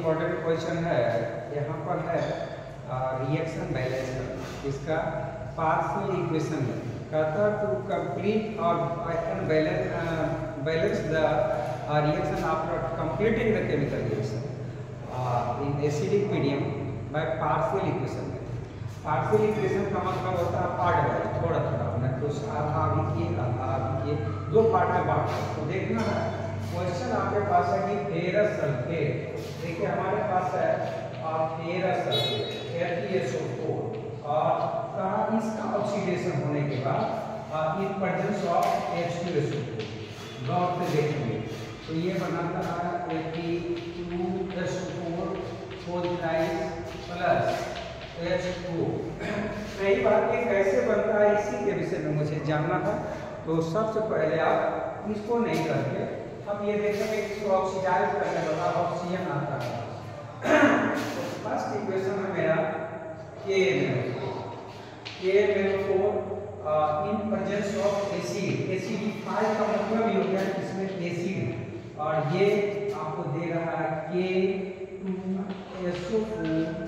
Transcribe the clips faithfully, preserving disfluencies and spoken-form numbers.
Important question है, यहाँ पर है रिएक्शन बैलेंस का, इसका पार्शियल इक्वेशन है। कहता है टू कंप्लीट और balance balance the reaction after completing the chemical reaction in acidic medium by partial equation. Partial equation का मतलब होता है पार्ट वाइज, थोड़ा थोड़ा ना कुछ आधा भी किए आधा भी किए, दो पार्ट में बांट। तो देखना है क्वेश्चन आपके पास है कि फेरस सल्फेट, देखिए हमारे पास है ferrous sulphate F E S O four और कहा इसका ऑक्सीडेशन होने के बाद in presence of H two S O four गौर से देखेंगे तो ये बनाता है F E two S O four four plus H two. रही बात ये कैसे बनता है इसी के विषय में मुझे जानना है। तो सबसे पहले आप इसको नहीं करके हम ये देखेंगे इसको ऑक्सीडाइज करने वाला ऑक्सीजन आता है। तो फर्स्ट इक्वेशन है मेरा के के in presence of acid. Acidify का मतलब ये हो गया इसमें एसिड और ये आपको दे रहा है K two S O four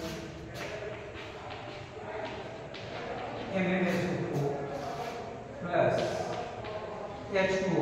M N S O four plus H two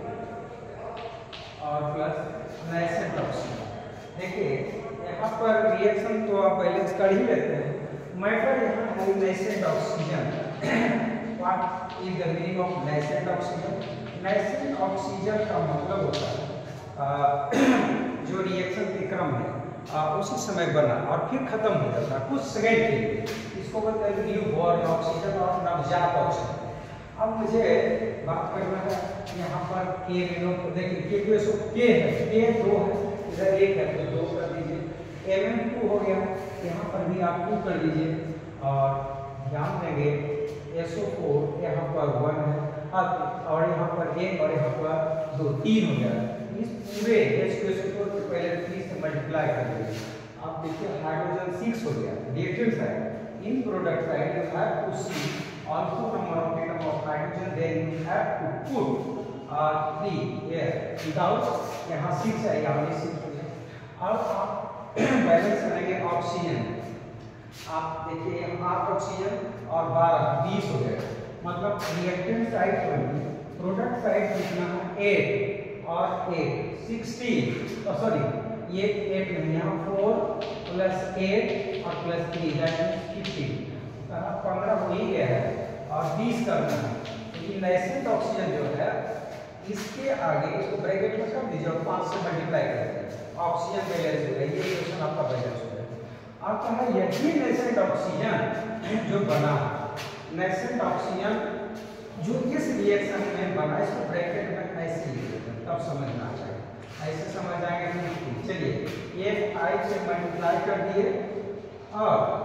और प्लस नाइट्रेट ऑक्सीजन। देखिए यहाँ पर रिएक्शन तो आप बैलेंस कर ही लेते हैं, मैटर यहाँ है nitrate oxygen. What is the meaning of nitrate oxygen? Nitrate oxygen का मतलब होता है जो रिएक्शन के क्रम में आ, उसी समय बना और फिर खत्म हो जाता है कुछ सेकंड के लिए, इसको बोलते हैं न्यू बॉर्न ऑक्सीजन और नवजात ऑक्सीजन। अब मुझे बात करना है यहाँ पर के रेनो, देखिए के टू एस ओ के है, के दो है, इधर एक है तो दो कर दीजिए। एम एन टू हो गया, यहाँ पर भी आप टू कर दीजिए और ध्यान देंगे एस ओ फोर यहाँ पर वन है और यहाँ पर एक और यहाँ पर दो, तीन हो गया। इस पूरे H two S O four को पहले थ्री से मल्टीप्लाई कर दीजिए। आप देखिए हाइड्रोजन सिक्स हो गया reactant side, in product side you have to see also number of atom of hydrogen, then you have to put uh, three here without यहाँ six है यहाँ भी six हो गया। अब आप बैलेंस करेंगे ऑक्सीजन, आप देखिए आठ ऑक्सीजन और बारह बीस हो गए, मतलब reactant side twenty, product side कितना है एट और एट सिक्सटीन, सॉरी ये एट नहीं यहाँ फोर प्लस एट और plus three that is fifteen, पंद्रह हो ही गया है और बीस करना है। लेकिन नाइट्रेट ऑक्सीजन जो है इसके आगे इसको ब्रैकेट में कर दीजिए और पाँच से मल्टीप्लाई कर दीजिए, ऑक्सीजन बैलेंस हो गया, ये इक्वेशन आपका बैलेंस हो गया। अब कहा यही नाइट्रेट ऑक्सीजन जो बना, नाइट्रेट ऑक्सीजन जो इस रिएक्शन में बना, इसको ब्रैकेट में ऐसे लिखिए तब समझना चाहिए, ऐसे समझ आएंगे तो चलिए ये फाइव से मल्टीप्लाई कर दिए और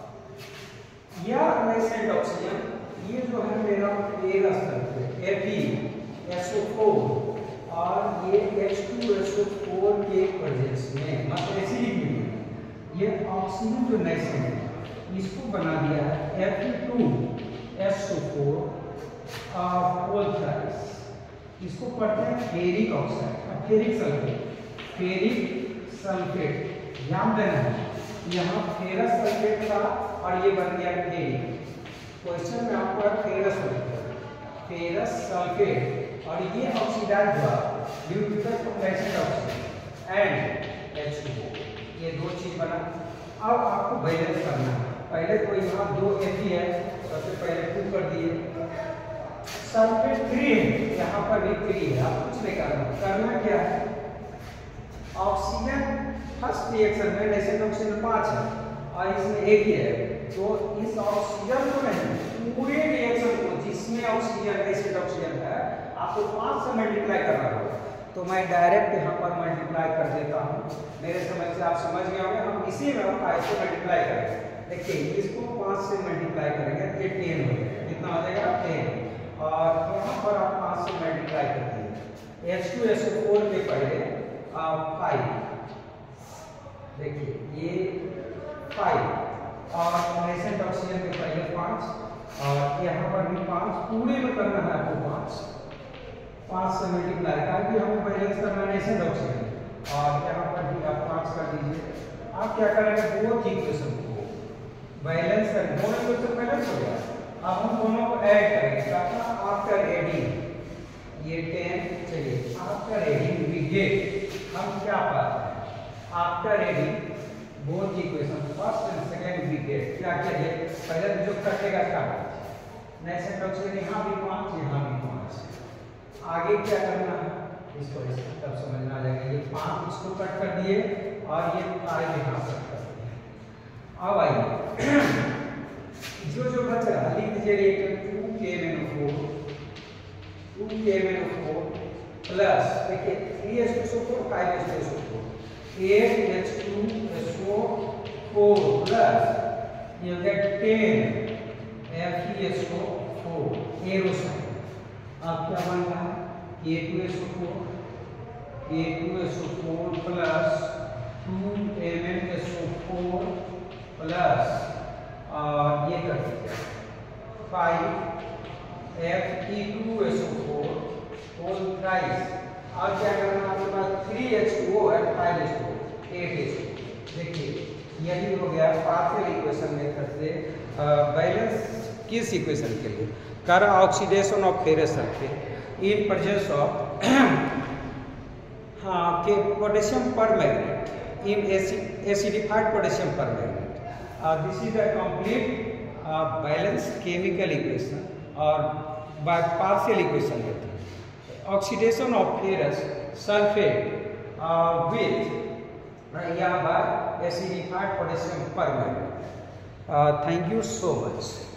यह नाइट्रेट ऑक्सीजन ये जो है मेरा ferrous sulphate F E S O four और ये H two S O four के प्रेजेंस में मतलब एसिडिक मीडियम ये ऑक्सीजन जो नाइट्रेट है इसको बना दिया है F E two S O four और इसको पढ़ते हैं ferric oxide, ferric sulphate, ferric sulphate ध्यान देना है। यहाँ फेरस सल्फेट था और ये बन गया फेरिक। क्वेश्चन में आपको फेरस सल्फेट, फेरस सल्फेट और ये ऑक्सीडाइज हुआ due to the nitrate oxide and H two O, ये दो चीज बना। अब आपको बैलेंस करना है, पहले तो यहाँ दो एफ ई है, सबसे पहले टू कर दिए, सल्फेट थ्री है, यहाँ पर भी थ्री है, आप कुछ नहीं करना, करना क्या है ऑक्सीजन फर्स्ट रिएक्शन में नाइट्रेट ऑक्सीजन पाँच है और इसमें एक ही है, तो इस ऑक्सीजन को नहीं पूरे रिएक्शन को जिसमें ऑक्सीजन नाइट्रेट ऑक्सीजन है आपको पाँच से मल्टीप्लाई करना होगा। तो मैं डायरेक्ट यहाँ पर मल्टीप्लाई कर देता हूँ, मेरे समझ से आप समझ गए होंगे, हम इसी में फाइव से मल्टीप्लाई करेंगे। देखिए इसको पाँच से मल्टीप्लाई करेंगे तो ये टेन हो जाएगा, कितना हो जाएगा टेन और यहाँ पर आप पाँच से मल्टीप्लाई कर दिए H two S O four के पहले फाइव, देखिए ये फाइव और नाइट्रेट ऑक्सीजन के पहले पाँच और यहाँ पर भी पाँच, पूरे में करना है आपको पाँच, पाँच से मल्टीप्लाई ताकि हमें बैलेंस करना नाइट्रेट ऑक्सीजन और यहाँ पर भी आप पाँच कर दीजिए आप क्या करेंगे, बोथ इक्वेशन को बैलेंस कर, दोनों इक्वेशन बैलेंस हो गया। अब हम दोनों को ऐड करेंगे। आफ्टर एडिंग ये टेन, चलिए आफ्टर एडिंग वी गेट, हम क्या पाते हैं, after adding both equation first and second we get, क्या किया, पहले जो कटेगा काट, नेक्स्ट टर्म यहाँ भी पाँच, यहाँ भी पाँच, आगे क्या करना है इसको तब समझना आ जाएगा। ये पाँच इसको कट कर दिए और ये फाइव यहाँ कट कर दिए। अब आइए जो जो बच रहा लिख दीजिए, रेट टू के मेनो फोर, टू के मेनो फोर प्लस देखिए three H two SO four, five H two SO four, eight H two S O four plus ये हो गया ten F E S O four एरोसोल। अब क्या बन रहा है, A two S O four, A two S O four plus two M N S O four plus और ये कर दीजिए five F E two S O four whole thrice. और क्या करना आपके पास three H two O and five H two O, eight H two. देखिए यही हो गया पार्शियल इक्वेशन मेथड से बैलेंस किस इक्वेशन के लिए, कर oxidation of ferrous sulphate in presence of हाँ के potassium permanganate in acid acidified potassium permanganate. Uh, this is a complete uh, balanced chemical equation or by partial equation method. Oxidation of ferrous sulfate uh, with uh, yeah, by acidified potassium permanganate. Uh, thank you so much.